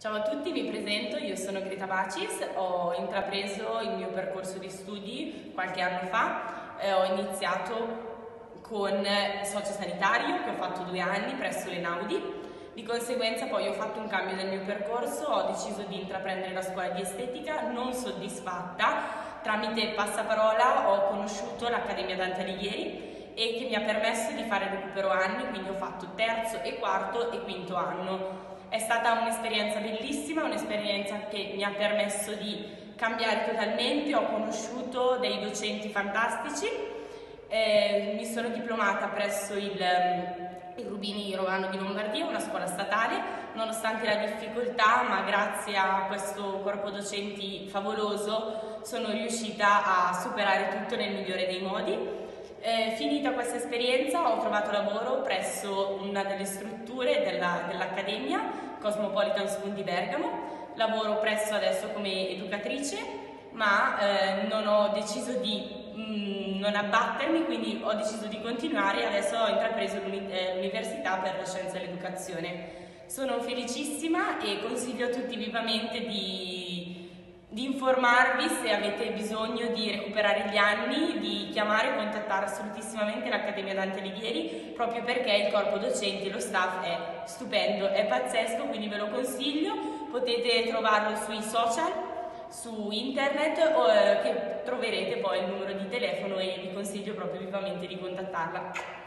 Ciao a tutti, mi presento, io sono Greta Bacis, ho intrapreso il mio percorso di studi qualche anno fa, ho iniziato con sociosanitario che ho fatto 2 anni presso l'Enaudi, di conseguenza poi ho fatto un cambio nel mio percorso, ho deciso di intraprendere la scuola di estetica, non soddisfatta, tramite passaparola ho conosciuto l'Accademia Dante Alighieri e che mi ha permesso di fare recupero anni, quindi ho fatto terzo e quarto e quinto anno. È stata un'esperienza bellissima, un'esperienza che mi ha permesso di cambiare totalmente, ho conosciuto dei docenti fantastici, mi sono diplomata presso il Rubini Romano di Lombardia, una scuola statale, nonostante la difficoltà, ma grazie a questo corpo docenti favoloso sono riuscita a superare tutto nel migliore dei modi. Finita questa esperienza ho trovato lavoro presso una delle strutture dell'Accademia, Cosmopolitan School di Bergamo, lavoro presso adesso come educatrice, ma non ho deciso di non abbattermi, quindi ho deciso di continuare e adesso ho intrapreso l'Università per la Scienza dell'Educazione. Sono felicissima e consiglio a tutti vivamente di informarvi se avete bisogno di recuperare gli anni, di chiamare e contattare assolutissimamente l'Accademia Dante Alighieri, proprio perché il corpo docente e lo staff è stupendo, è pazzesco, quindi ve lo consiglio. Potete trovarlo sui social, su internet, che troverete poi il numero di telefono e vi consiglio proprio vivamente di contattarla.